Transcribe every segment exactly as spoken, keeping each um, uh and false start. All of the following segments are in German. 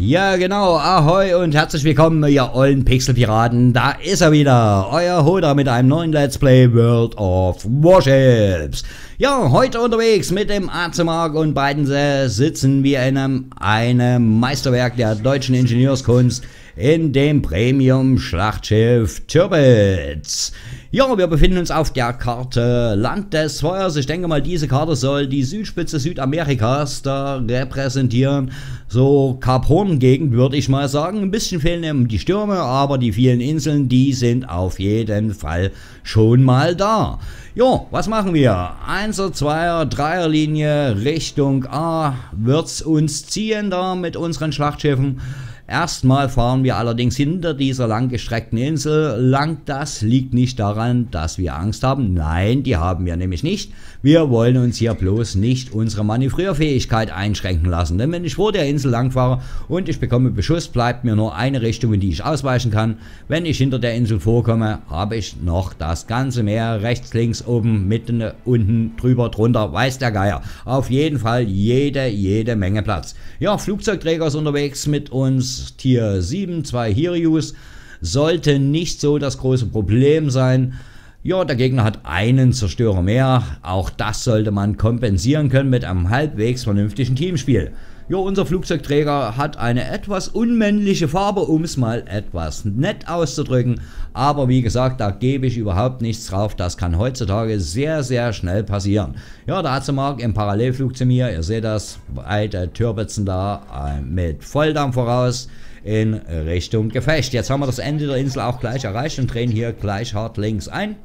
Ja genau, ahoi und herzlich willkommen, ihr ollen Pixelpiraten, da ist er wieder, euer Hoda mit einem neuen Let's Play World of Warships. Ja, heute unterwegs mit dem Azemark und beiden sitzen wir in einem, einem Meisterwerk der deutschen Ingenieurskunst in dem Premium-Schlachtschiff Tirpitz. Ja, wir befinden uns auf der Karte Land des Feuers. Ich denke mal, diese Karte soll die Südspitze Südamerikas da repräsentieren. So Kap Horn-Gegend würde ich mal sagen. Ein bisschen fehlen eben die Stürme, aber die vielen Inseln, die sind auf jeden Fall schon mal da. Jo, was machen wir? Einser, Zweier, Dreierlinie Richtung A wird's uns ziehen da mit unseren Schlachtschiffen. Erstmal fahren wir allerdings hinter dieser langgestreckten Insel lang. Das liegt nicht daran, dass wir Angst haben. Nein, die haben wir nämlich nicht. Wir wollen uns hier bloß nicht unsere Manövrierfähigkeit einschränken lassen. Denn wenn ich vor der Insel lang fahre und ich bekomme Beschuss, bleibt mir nur eine Richtung, in die ich ausweichen kann. Wenn ich hinter der Insel vorkomme, habe ich noch das ganze Meer rechts, links, oben, mitten, unten, drüber, drunter, weiß der Geier. Auf jeden Fall jede, jede Menge Platz. Ja, Flugzeugträger ist unterwegs mit uns. Tier sieben, zwei Hirius, sollte nicht so das große Problem sein. Ja, der Gegner hat einen Zerstörer mehr. Auch das sollte man kompensieren können mit einem halbwegs vernünftigen Teamspiel. Ja, unser Flugzeugträger hat eine etwas unmännliche Farbe, um es mal etwas nett auszudrücken. Aber wie gesagt, da gebe ich überhaupt nichts drauf. Das kann heutzutage sehr, sehr schnell passieren. Ja, der Azemark im Parallelflug zu mir. Ihr seht das, beide Türpitzen da äh, mit Volldampf voraus in Richtung Gefecht. Jetzt haben wir das Ende der Insel auch gleich erreicht und drehen hier gleich hart links ein.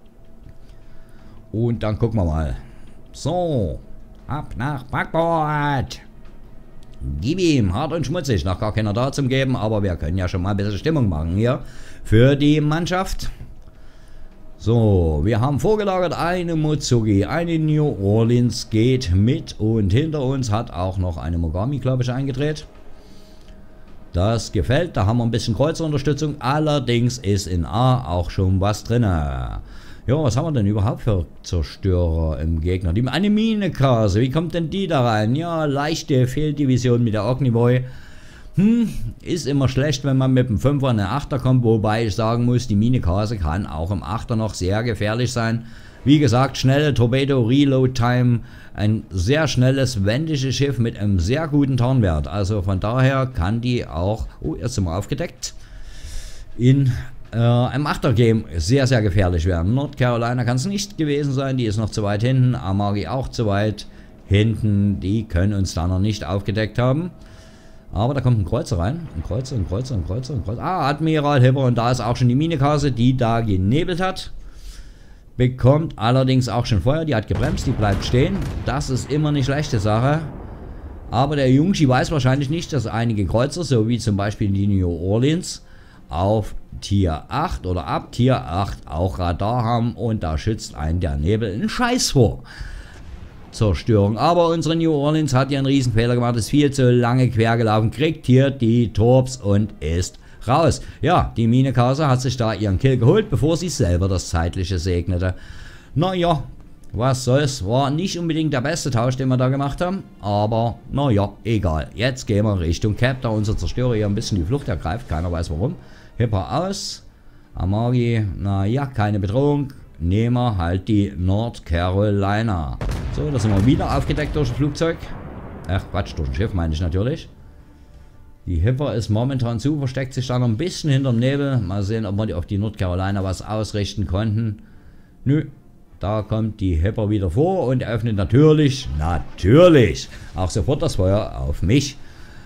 Und dann gucken wir mal. So, ab nach Backbord. Gib ihm, hart und schmutzig, noch gar keiner da zum Geben, aber wir können ja schon mal ein bisschen Stimmung machen hier für die Mannschaft. So, wir haben vorgelagert eine Mozugi, eine New Orleans geht mit und hinter uns hat auch noch eine Mogami, glaube ich, eingedreht. Das gefällt, da haben wir ein bisschen Kreuzerunterstützung, allerdings ist in A auch schon was drin. Ja, was haben wir denn überhaupt für Zerstörer im Gegner? Die, eine Minekase, wie kommt denn die da rein? Ja, leichte Fehldivision mit der Ognivoy. Hm, ist immer schlecht, wenn man mit dem Fünfer in den Achter kommt, wobei ich sagen muss, die Minekase kann auch im Achter noch sehr gefährlich sein. Wie gesagt, schnelle Torpedo-Reload-Time, ein sehr schnelles, wendiges Schiff mit einem sehr guten Tarnwert. Also von daher kann die auch, oh, jetzt sind wir aufgedeckt, in Äh, im Achter-Game sehr, sehr gefährlich werden. North Carolina kann es nicht gewesen sein, die ist noch zu weit hinten. Amagi auch zu weit hinten, die können uns da noch nicht aufgedeckt haben. Aber da kommt ein Kreuzer rein. Ein Kreuzer, ein Kreuzer, ein Kreuzer, ein Kreuzer. Ah, Admiral Hipper und da ist auch schon die Minekase, die da genebelt hat. Bekommt allerdings auch schon Feuer, die hat gebremst, die bleibt stehen. Das ist immer eine schlechte Sache. Aber der Jungschi weiß wahrscheinlich nicht, dass einige Kreuzer, so wie zum Beispiel die New Orleans, auf Tier acht oder ab Tier acht auch Radar haben und da schützt einen der Nebel einen Scheiß vor. Zerstörung. Aber unsere New Orleans hat ja einen Riesenfehler gemacht, ist viel zu lange quer gelaufen, kriegt hier die Torps und ist raus. Ja, die Minekase hat sich da ihren Kill geholt, bevor sie selber das Zeitliche segnete. Naja, was soll's, war nicht unbedingt der beste Tausch, den wir da gemacht haben, aber naja, egal. Jetzt gehen wir Richtung Cap, da unser Zerstörer hier ein bisschen die Flucht ergreift, keiner weiß warum. Hipper aus, Amagi, naja, keine Bedrohung, nehmen wir halt die North Carolina. So, da sind wir wieder aufgedeckt durch ein Flugzeug. Ach Quatsch, durch ein Schiff meine ich natürlich. Die Hipper ist momentan zu, versteckt sich da noch ein bisschen hinterm Nebel. Mal sehen, ob wir auf die North Carolina was ausrichten konnten. Nö. Da kommt die Hipper wieder vor und eröffnet natürlich, natürlich, auch sofort das Feuer auf mich.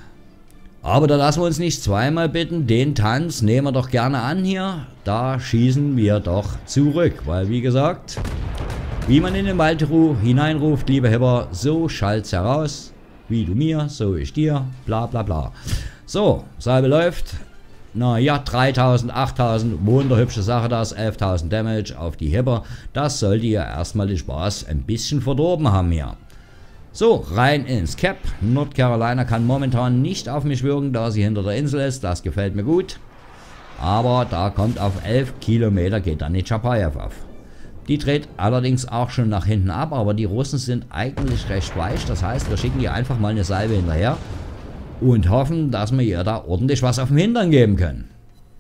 Aber da lassen wir uns nicht zweimal bitten, den Tanz nehmen wir doch gerne an hier. Da schießen wir doch zurück, weil wie gesagt, wie man in den Wald hineinruft, liebe Hipper, so schallt's heraus. Wie du mir, so ich dir, bla bla bla. So, Salbe läuft. Naja, dreitausend, achttausend, wunderhübsche Sache das, elftausend Damage auf die Hipper. Das sollte ja erstmal den Spaß ein bisschen verdorben haben hier. So, rein ins Cap. North Carolina kann momentan nicht auf mich wirken, da sie hinter der Insel ist. Das gefällt mir gut. Aber da kommt auf elf Kilometer, geht dann die Chapayev auf. Die dreht allerdings auch schon nach hinten ab, aber die Russen sind eigentlich recht weich. Das heißt, wir schicken die einfach mal eine Salve hinterher. und hoffen, dass wir ihr da ordentlich was auf dem Hintern geben können.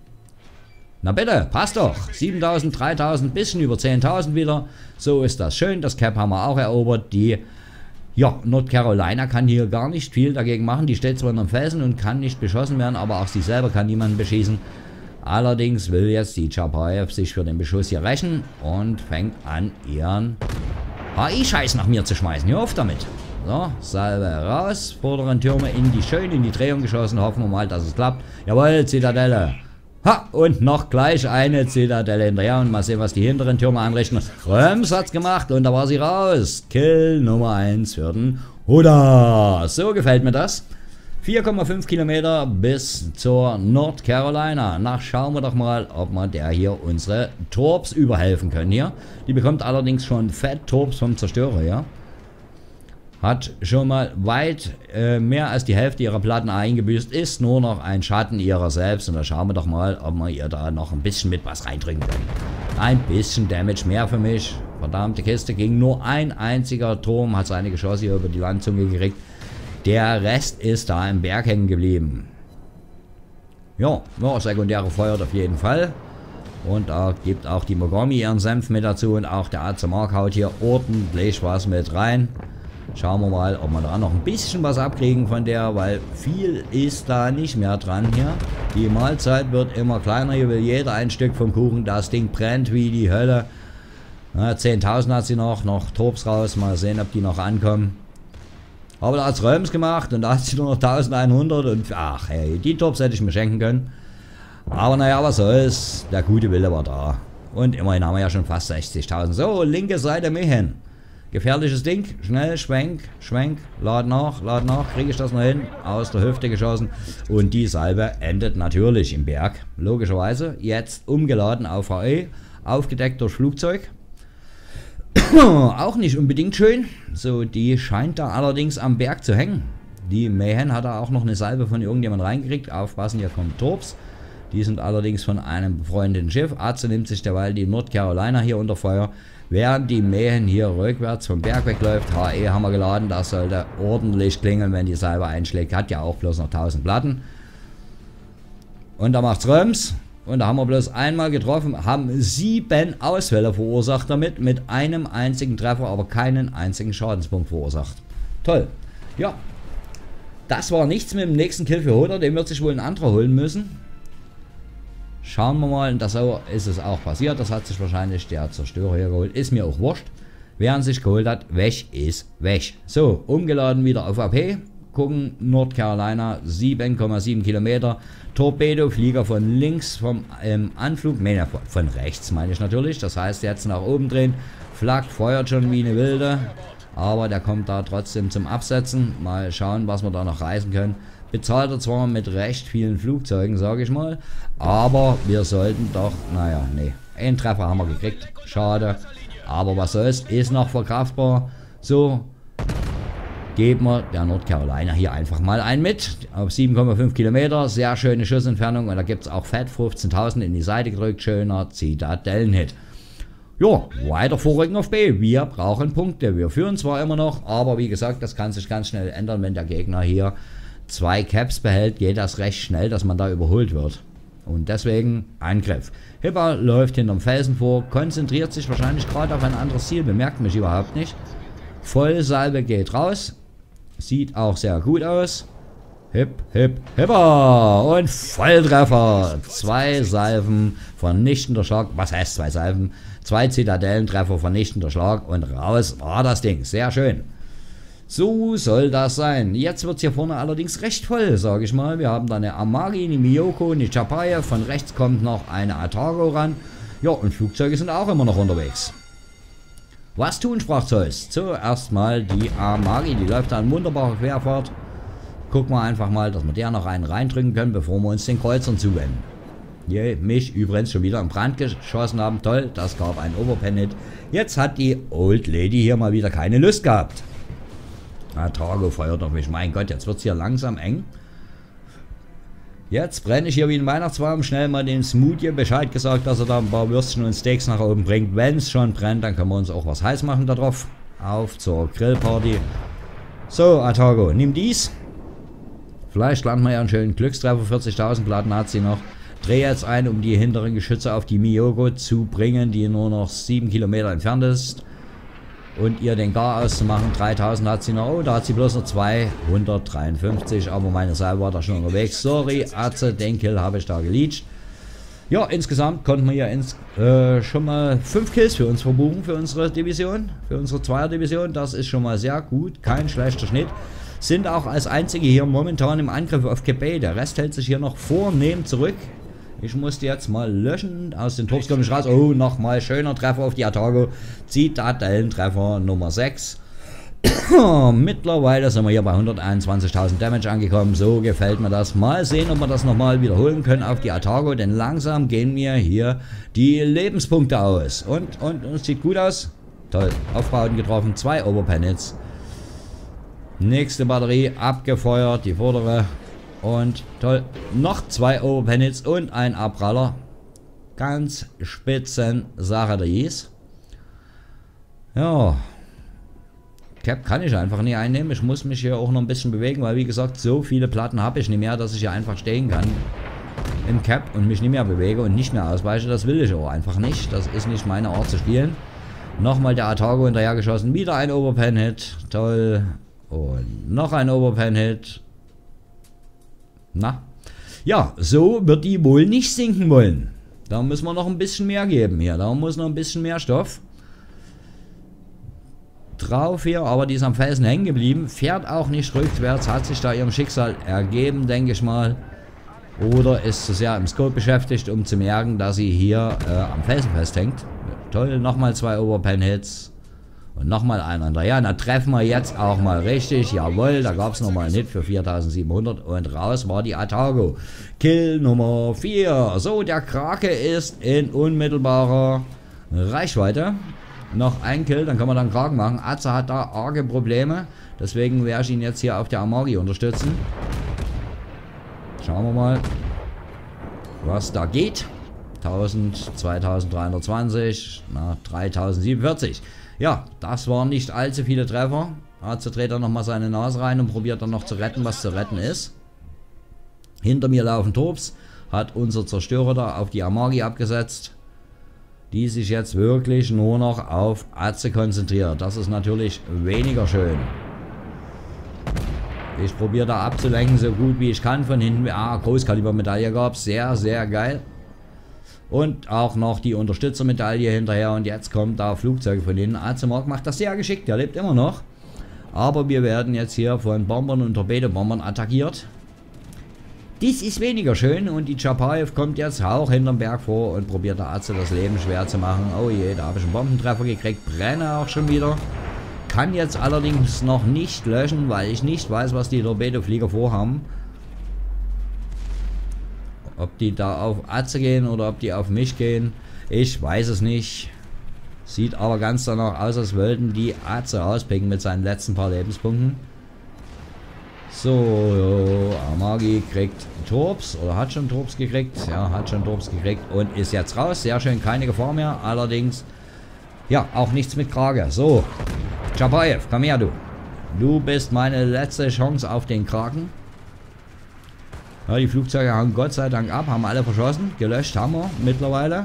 Na bitte, passt doch. siebentausend, dreitausend, bisschen über zehntausend wieder. So ist das schön. Das Cap haben wir auch erobert. Die, ja, North Carolina kann hier gar nicht viel dagegen machen. Die steht zwar in einem Felsen und kann nicht beschossen werden, aber auch sie selber kann niemanden beschießen. Allerdings will jetzt die Chapayev sich für den Beschuss hier rächen und fängt an, ihren H I-Scheiß nach mir zu schmeißen. Hör auf damit. So, Salve raus. Vorderen Türme in die schön in die Drehung geschossen. Hoffen wir mal, dass es klappt. Jawohl, Zitadelle. Ha, und noch gleich eine Zitadelle hinterher und mal sehen, was die hinteren Türme anrichten. Röms hat's gemacht und da war sie raus. Kill Nummer eins für den Huda. So gefällt mir das. vier Komma fünf Kilometer bis zur North Carolina. Na, schauen wir doch mal, ob wir der hier unsere Torps überhelfen können hier. Die bekommt allerdings schon Fett Torps vom Zerstörer, ja. Hat schon mal weit äh, mehr als die Hälfte ihrer Platten eingebüßt, ist nur noch ein Schatten ihrer selbst. Und da schauen wir doch mal, ob wir ihr da noch ein bisschen mit was reindrücken können. Ein bisschen Damage mehr für mich. Verdammte Kiste, ging nur ein einziger Turm, hat seine Geschosse hier über die Landzunge gekriegt. Der Rest ist da im Berg hängen geblieben. Ja, ja, sekundäre feuert auf jeden Fall. Und da gibt auch die Mogami ihren Senf mit dazu. Und auch der A Z Mark haut hier ordentlich was mit rein. Schauen wir mal, ob wir da noch ein bisschen was abkriegen von der, weil viel ist da nicht mehr dran hier. Die Mahlzeit wird immer kleiner, hier will jeder ein Stück vom Kuchen. Das Ding brennt wie die Hölle. zehntausend hat sie noch, noch Torps raus, mal sehen, ob die noch ankommen. Aber da hat es Röms gemacht und da hat sie nur noch eintausendeinhundert und ach hey, die Torps hätte ich mir schenken können. Aber naja, was soll's, der gute Wille war da. Und immerhin haben wir ja schon fast sechzigtausend. So, linke Seite Mehen. Gefährliches Ding, schnell, schwenk, schwenk, lad nach, lad nach, kriege ich das noch hin, aus der Hüfte geschossen und die Salve endet natürlich im Berg, logischerweise, jetzt umgeladen auf H E, aufgedeckt durch Flugzeug, auch nicht unbedingt schön, so die scheint da allerdings am Berg zu hängen, die Mayhem hat da auch noch eine Salve von irgendjemand reingekriegt, aufpassen, hier kommt Torps, die sind allerdings von einem befreundeten Schiff, Arze nimmt sich derweil die North Carolina hier unter Feuer, während die Mähen hier rückwärts vom Berg wegläuft. H E haben wir geladen, das sollte ordentlich klingeln, wenn die Salve einschlägt. Hat ja auch bloß noch tausend Platten. Und da macht's Röms. Und da haben wir bloß einmal getroffen, haben sieben Ausfälle verursacht damit, mit einem einzigen Treffer, aber keinen einzigen Schadenspunkt verursacht. Toll. Ja, das war nichts mit dem nächsten Kill für Huda, den wird sich wohl ein anderer holen müssen. Schauen wir mal, und das ist es auch passiert, das hat sich wahrscheinlich der Zerstörer hier geholt, ist mir auch wurscht. Wer ihn sich geholt hat, weg ist weg. So, umgeladen wieder auf A P, gucken, North Carolina, sieben Komma sieben Kilometer, Torpedoflieger von links vom ähm, Anflug, nee, von rechts meine ich natürlich, das heißt jetzt nach oben drehen, flaggt, feuert schon wie eine Wilde, aber der kommt da trotzdem zum Absetzen, mal schauen, was wir da noch reißen können. Bezahlt er zwar mit recht vielen Flugzeugen, sage ich mal, aber wir sollten doch, naja, nee, einen Treffer haben wir gekriegt, schade, aber was soll's, ist noch verkraftbar. So, geben wir der North Carolina hier einfach mal ein mit, auf sieben Komma fünf Kilometer, sehr schöne Schussentfernung und da gibt es auch Fett, fünfzehntausend in die Seite gedrückt, schöner Zitadellenhit. Ja, weiter vorrücken auf B, wir brauchen Punkte, wir führen zwar immer noch, aber wie gesagt, das kann sich ganz schnell ändern, wenn der Gegner hier zwei Caps behält, geht das recht schnell, dass man da überholt wird. Und deswegen Angriff. Hipper läuft hinterm Felsen vor, konzentriert sich wahrscheinlich gerade auf ein anderes Ziel, bemerkt mich überhaupt nicht. Vollsalbe geht raus. Sieht auch sehr gut aus. Hip, hip, Hipper! Und Volltreffer! Zwei Salven, vernichtender Schlag. Was heißt zwei Salven? Zwei Zitadellentreffer, vernichtender Schlag und raus war das Ding. Sehr schön. So soll das sein. Jetzt wird es hier vorne allerdings recht voll, sage ich mal. Wir haben da eine Amagi, eine Miyoko, eine Chapayev. Von rechts kommt noch eine Atago ran. Ja, und Flugzeuge sind auch immer noch unterwegs. Was tun, sprach Zeus. Zuerst mal die Amagi, die läuft da in wunderbarer Querfahrt. Gucken wir einfach mal, dass wir der noch einen reindrücken können, bevor wir uns den Kreuzern zuwenden. Hier mich übrigens schon wieder im Brand geschossen haben. Toll, das gab einen Overpen-Hit. Jetzt hat die Old Lady hier mal wieder keine Lust gehabt. Atago feuert auf mich. Mein Gott, jetzt wird es hier langsam eng. Jetzt brenne ich hier wie ein Weihnachtsbaum. Schnell mal den Smoothie Bescheid gesagt, dass er da ein paar Würstchen und Steaks nach oben bringt. Wenn es schon brennt, dann können wir uns auch was heiß machen da drauf. Auf zur Grillparty. So, Atago, nimm dies. Vielleicht landen wir ja einen schönen Glückstreffer. vierzigtausend Platten hat sie noch. Dreh jetzt ein, um die hinteren Geschütze auf die Miyoko zu bringen, die nur noch sieben Kilometer entfernt ist. Und ihr den Gar auszumachen. dreitausend hat sie noch. Oh, da hat sie bloß noch zweihundertdreiundfünfzig. Aber meine Salve war da schon unterwegs. Sorry, Atze, den Kill habe ich da geleacht. Ja, insgesamt konnten wir ja ins, äh, schon mal fünf Kills für uns verbuchen, für unsere Division, für unsere Zweier-Division. Das ist schon mal sehr gut, kein schlechter Schnitt. Sind auch als einzige hier momentan im Angriff auf Kebay. Der Rest hält sich hier noch vornehm zurück. Ich musste jetzt mal löschen, aus den Torps komme ich raus. Oh, nochmal schöner Treffer auf die Atago. Zitadellentreffer Nummer sechs. Mittlerweile sind wir hier bei hunderteinundzwanzigtausend Damage angekommen. So gefällt mir das. Mal sehen, ob wir das nochmal wiederholen können auf die Atago. Denn langsam gehen mir hier die Lebenspunkte aus. Und, und, und es sieht gut aus. Toll. Aufbauten getroffen. Zwei Overpen-Hits. Nächste Batterie abgefeuert. Die vordere. Und toll. Noch zwei Overpen-Hits und ein Abpraller. Ganz spitzen Sache dies. Ja. Cap kann ich einfach nicht einnehmen. Ich muss mich hier auch noch ein bisschen bewegen, weil wie gesagt, so viele Platten habe ich nicht mehr, dass ich hier einfach stehen kann im Cap und mich nicht mehr bewege und nicht mehr ausweiche. Das will ich auch einfach nicht. Das ist nicht meine Art zu spielen. Nochmal der Atago hinterher geschossen. Wieder ein Overpen-Hit. Toll. Und noch ein Overpen-Hit. Na. Ja, so wird die wohl nicht sinken wollen. Da müssen wir noch ein bisschen mehr geben hier. Da muss noch ein bisschen mehr Stoff drauf hier, aber die ist am Felsen hängen geblieben, fährt auch nicht rückwärts, hat sich da ihrem Schicksal ergeben, denke ich mal, oder ist zu sehr im Scope beschäftigt, um zu merken, dass sie hier äh, am Felsen festhängt. Toll, nochmal zwei Overpen-Hits und nochmal einen an der. Ja, da treffen wir jetzt auch mal richtig, jawohl, da gab es nochmal einen Hit für viertausendsiebenhundert und raus war die Atago. Kill Nummer vier. So, der Krake ist in unmittelbarer Reichweite. Noch ein Kill, dann können wir dann Kragen machen. Atze hat da arge Probleme. Deswegen werde ich ihn jetzt hier auf der Amagi unterstützen. Schauen wir mal, was da geht. tausend, zweitausenddreihundertzwanzig, na, dreitausendsiebenundvierzig. Ja, das waren nicht allzu viele Treffer. Atze dreht dann nochmal seine Nase rein und probiert dann noch zu retten, was zu retten ist. Hinter mir laufen Torps. Hat unser Zerstörer da auf die Amagi abgesetzt, die sich jetzt wirklich nur noch auf Atze konzentriert. Das ist natürlich weniger schön. Ich probiere da abzulenken, so gut wie ich kann. Von hinten, ah, Großkaliber-Medaille gab es. Sehr, sehr geil. Und auch noch die Unterstützermedaille hinterher. Und jetzt kommt da Flugzeuge von hinten. Atze Mark macht das sehr geschickt, der lebt immer noch. Aber wir werden jetzt hier von Bombern und Torpedobombern attackiert. Dies ist weniger schön und die Chapayev kommt jetzt auch hinterm Berg vor und probiert der Atze das Leben schwer zu machen. Oh je, da habe ich einen Bombentreffer gekriegt, brenne auch schon wieder. Kann jetzt allerdings noch nicht löschen, weil ich nicht weiß, was die Torpedoflieger vorhaben. Ob die da auf Atze gehen oder ob die auf mich gehen, ich weiß es nicht. Sieht aber ganz danach aus, als wollten die Atze rauspicken mit seinen letzten paar Lebenspunkten. So, Amagi kriegt Torps, oder hat schon Torps gekriegt, ja, hat schon Torps gekriegt und ist jetzt raus, sehr schön, keine Gefahr mehr, allerdings, ja, auch nichts mit Krake. So, Chapayev, komm her du, du bist meine letzte Chance auf den Kraken. Ja, die Flugzeuge haben Gott sei Dank ab, haben alle verschossen, gelöscht haben wir mittlerweile.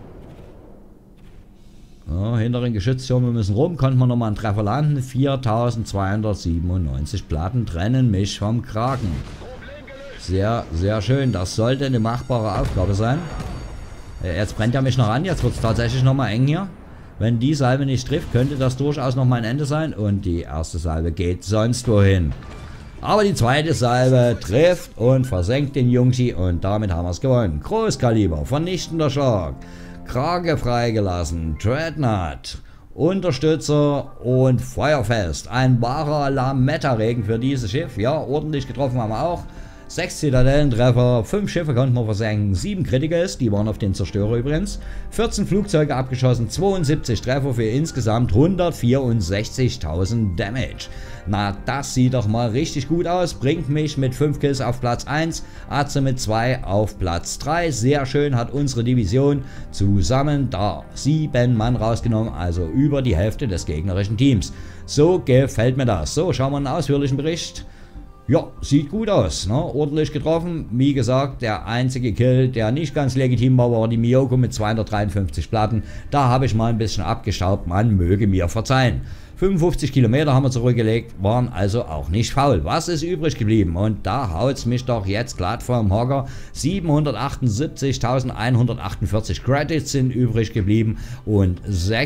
Ja, hinteren Geschütztürme müssen rum, konnten wir nochmal einen Treffer landen. viertausendzweihundertsiebenundneunzig Platten trennen mich vom Kraken. Sehr, sehr schön. Das sollte eine machbare Aufgabe sein. Jetzt brennt er mich noch an, jetzt wird es tatsächlich nochmal eng hier. Wenn die Salve nicht trifft, könnte das durchaus noch mein Ende sein. Und die erste Salve geht sonst wohin. Aber die zweite Salve trifft und versenkt den Jungschi und damit haben wir es gewonnen. Großkaliber, vernichtender Schlag. Krake freigelassen, Dreadnought, Unterstützer und Feuerfest. Ein wahrer Lametta-Regen für dieses Schiff. Ja, ordentlich getroffen haben wir auch. Sechs Zitadellentreffer, fünf Schiffe konnten wir versenken, sieben Criticals, die waren auf den Zerstörer übrigens, vierzehn Flugzeuge abgeschossen, zweiundsiebzig Treffer für insgesamt hundertvierundsechzigtausend Damage. Na, das sieht doch mal richtig gut aus, bringt mich mit fünf Kills auf Platz eins, Atze mit zwei auf Platz drei. Sehr schön, hat unsere Division zusammen da sieben Mann rausgenommen, also über die Hälfte des gegnerischen Teams. So gefällt mir das. So, schauen wir einen ausführlichen Bericht Ja, sieht gut aus, ne? Ordentlich getroffen. Wie gesagt, der einzige Kill, der nicht ganz legitim war, war die Miyoko mit zweihundertdreiundfünfzig Platten. Da habe ich mal ein bisschen abgestaubt, man möge mir verzeihen. fünfundfünfzig Kilometer haben wir zurückgelegt, waren also auch nicht faul. Was ist übrig geblieben? Und da haut's mich doch jetzt glatt vom Hocker. siebenhundertachtundsiebzigtausendeinhundertachtundvierzig Credits sind übrig geblieben und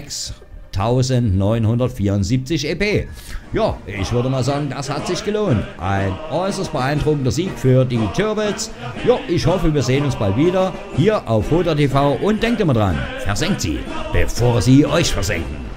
sechstausendneunhundertvierundsiebzig E P. Ja, ich würde mal sagen, das hat sich gelohnt. Ein äußerst beeindruckender Sieg für die Turbits. Ja, ich hoffe, wir sehen uns bald wieder hier auf Hoda T V und denkt immer dran, versenkt sie, bevor sie euch versenken.